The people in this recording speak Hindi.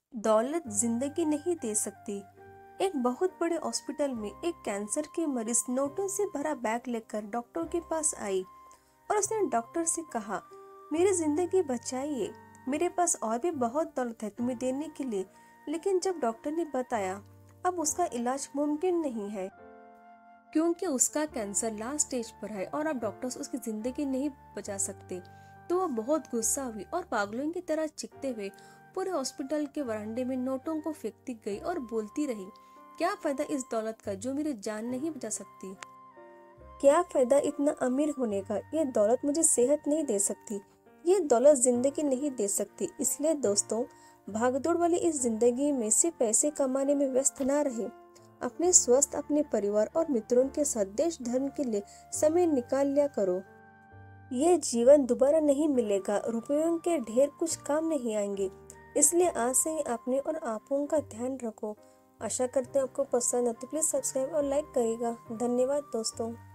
दौलत जिंदगी नहीं दे सकती। एक बहुत बड़े हॉस्पिटल में एक कैंसर की मरीज नोटों से भरा बैग लेकर डॉक्टर के पास आई और उसने डॉक्टर से कहा, मेरी जिंदगी बचाइए, मेरे पास और भी बहुत दौलत है तुम्हें देने के लिए। लेकिन जब डॉक्टर ने बताया अब उसका इलाज मुमकिन नहीं है क्योंकि उसका कैंसर लास्ट स्टेज पर है और अब डॉक्टर्स उसकी जिंदगी नहीं बचा सकते, तो वह बहुत गुस्सा हुई और पागलों की तरह चीखते हुए पूरे हॉस्पिटल के वरांडे में नोटों को फेंकती गई और बोलती रही, क्या फायदा इस दौलत का जो मेरी जान नहीं बचा सकती। क्या फायदा इतना अमीर होने का, ये दौलत मुझे सेहत नहीं दे सकती, ये दौलत जिंदगी नहीं दे सकती। इसलिए दोस्तों, भागदौड़ वाली इस जिंदगी में सिर्फ पैसे कमाने में व्यस्त ना रहे, अपने स्वस्थ, अपने परिवार और मित्रों के साथ देश धर्म के लिए समय निकाल लिया करो। ये जीवन दोबारा नहीं मिलेगा, रुपयों के ढेर कुछ काम नहीं आएंगे। इसलिए आज से ही अपने और आपों का ध्यान रखो। आशा करते हैं आपको पसंद है, तो प्लीज सब्सक्राइब और लाइक करिएगा। धन्यवाद दोस्तों।